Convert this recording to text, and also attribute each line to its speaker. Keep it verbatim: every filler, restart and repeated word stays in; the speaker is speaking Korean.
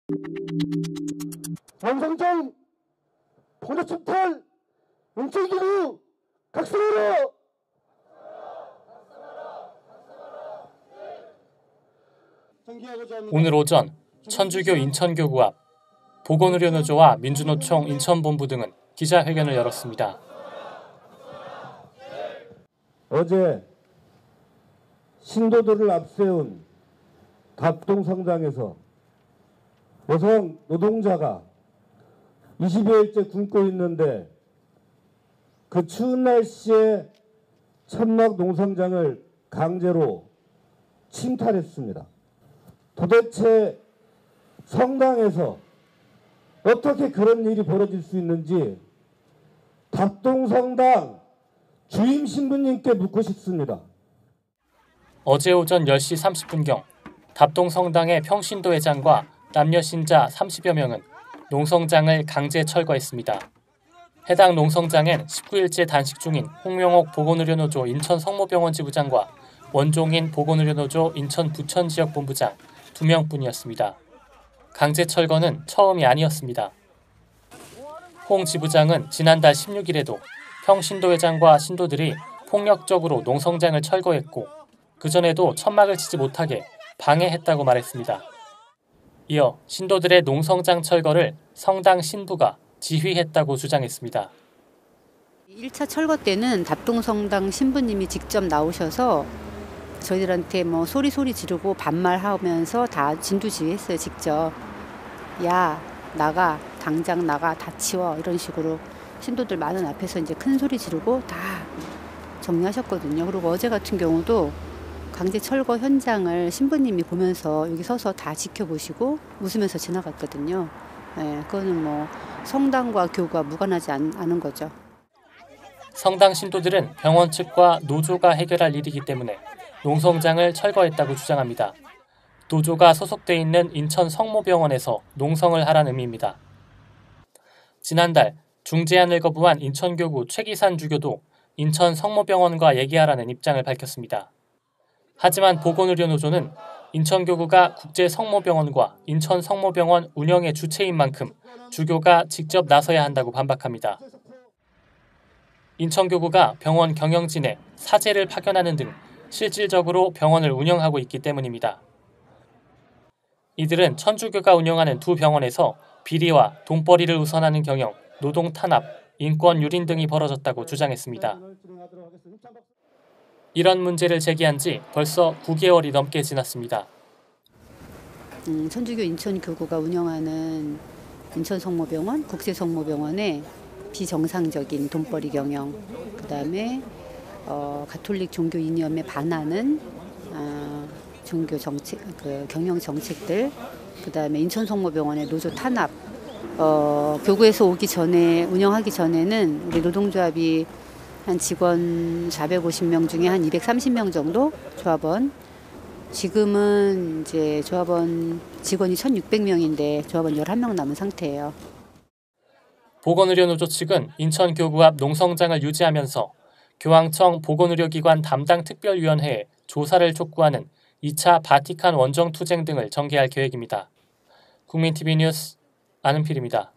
Speaker 1: 농성장 포도침탈 농촌기구 각성하라.
Speaker 2: 오늘 오전 천주교 인천교구 앞 보건의료노조와 민주노총 인천본부 등은 기자회견을 열었습니다.
Speaker 1: 어제 신도들을 앞세운 답동성당에서 여성 노동자가 이십여일째 굶고 있는데 그 추운 날씨에 천막 농성장을 강제로 침탈했습니다. 도대체 성당에서 어떻게 그런 일이 벌어질 수 있는지 답동성당 주임 신부님께 묻고 싶습니다.
Speaker 2: 어제 오전 열 시 삼십 분경 답동성당의 평신도 회장과 남녀 신자 삼십여 명은 농성장을 강제 철거했습니다. 해당 농성장엔 십구일째 단식 중인 홍명옥 보건의료노조 인천 성모병원 지부장과 원종인 보건의료노조 인천 부천지역본부장 두 명뿐이었습니다. 강제 철거는 처음이 아니었습니다. 홍 지부장은 지난달 십육일에도 평신도 회장과 신도들이 폭력적으로 농성장을 철거했고 그전에도 천막을 치지 못하게 방해했다고 말했습니다. 이어 신도들의 농성장 철거를 성당 신부가 지휘했다고 주장했습니다.
Speaker 3: 일 차 철거 때는 답동성당 신부님이 직접 나오셔서 저희들한테 뭐 소리 소리 지르고 반말하면서 다 진두지휘했어요. 직접. 야 나가 당장 나가 다 치워 이런 식으로 신도들 많은 앞에서 이제 큰 소리 지르고 다 정리하셨거든요. 그리고 어제 같은 경우도 강제 철거 현장을 신부님이 보면서 여기 서서 다 지켜보시고 웃으면서 지나갔거든요. 네, 그거는 뭐 성당과 교가 무관하지 않, 않은 거죠.
Speaker 2: 성당 신도들은 병원 측과 노조가 해결할 일이기 때문에 농성장을 철거했다고 주장합니다. 노조가 소속돼 있는 인천 성모병원에서 농성을 하라는 의미입니다. 지난달 중재안을 거부한 인천교구 최기산 주교도 인천 성모병원과 얘기하라는 입장을 밝혔습니다. 하지만 보건의료노조는 인천교구가 국제성모병원과 인천성모병원 운영의 주체인 만큼 주교가 직접 나서야 한다고 반박합니다. 인천교구가 병원 경영진에 사제를 파견하는 등 실질적으로 병원을 운영하고 있기 때문입니다. 이들은 천주교가 운영하는 두 병원에서 비리와 돈벌이를 우선하는 경영, 노동 탄압, 인권 유린 등이 벌어졌다고 주장했습니다. 이런 문제를 제기한 지 벌써 구 개월이 넘게 지났습니다.
Speaker 3: 음, 천주교 인천교구가 운영하는 인천성모병원, 국제성모병원의 비정상적인 돈벌이 경영, 그 다음에 어, 가톨릭 종교 이념에 반하는 어, 종교 정책, 그 경영 정책들, 그 다음에 인천성모병원의 노조 탄압, 어, 교구에서 오기 전에 운영하기 전에는 우리 노동조합이 한 직원 사백오십 명 중에 한 이백삼십 명 정도 조합원. 지금은 이제 조합원 직원이 천육백 명인데 조합원 열한 명 남은 상태예요.
Speaker 2: 보건의료노조 측은 인천교구 앞 농성장을 유지하면서 교황청 보건의료기관 담당 특별위원회에 조사를 촉구하는 이 차 바티칸 원정 투쟁 등을 전개할 계획입니다. 국민티비 뉴스 안은필입니다.